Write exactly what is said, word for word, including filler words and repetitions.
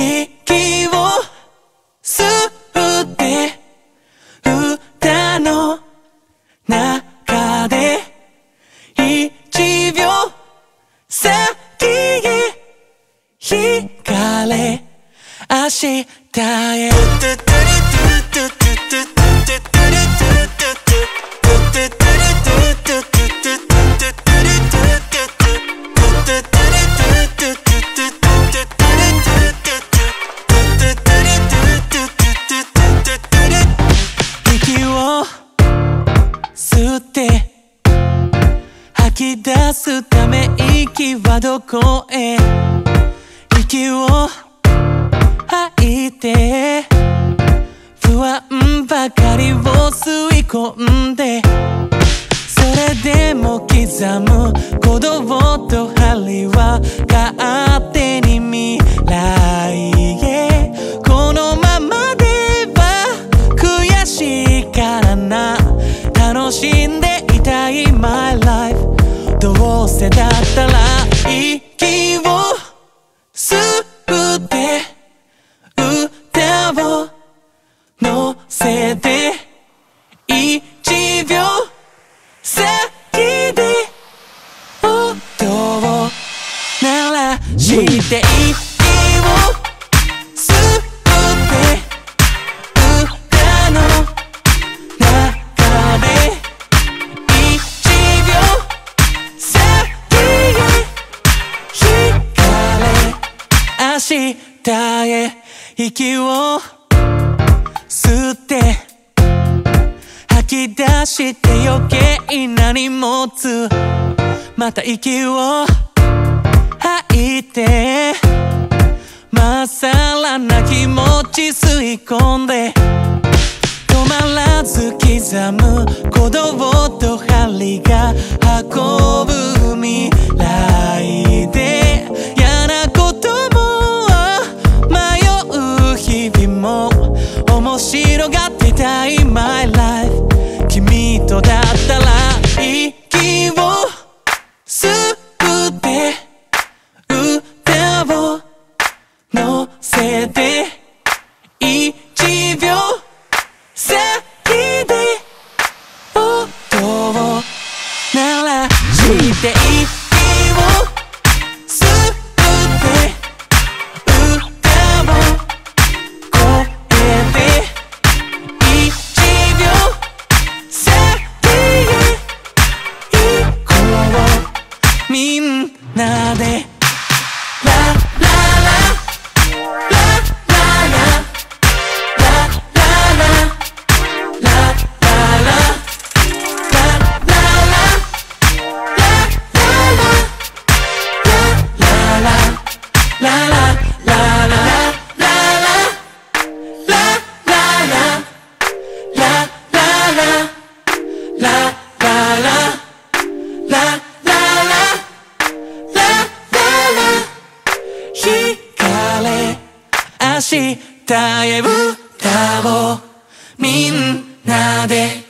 息を吸って歌の中で一秒先へ惹かれ明日へ息を吸って吐き出すため息はどこへ息を吐いて不安ばかりを吸い込んでそれでも刻む鼓動と針は勝手に未来へこのままでは悔しいからな楽しんでいたい My life どうせだったら息を吸って歌を乗せて一秒先で音を鳴らして息を吸って歌の中で一秒先へ惹かれ明日へ息を吸って吐き出して余計な荷物また息を吐いてまっさらな気持ち吸い込んで止まらず刻む鼓動と針が運ぶ未来で嫌なことも迷う日々も面白がってたい My life 君とだったら息を吸って歌を乗せて一秒先で音を鳴らして息を吸って歌を超えて一秒先へ行こうみんなでラララ明日へ歌おうみんなで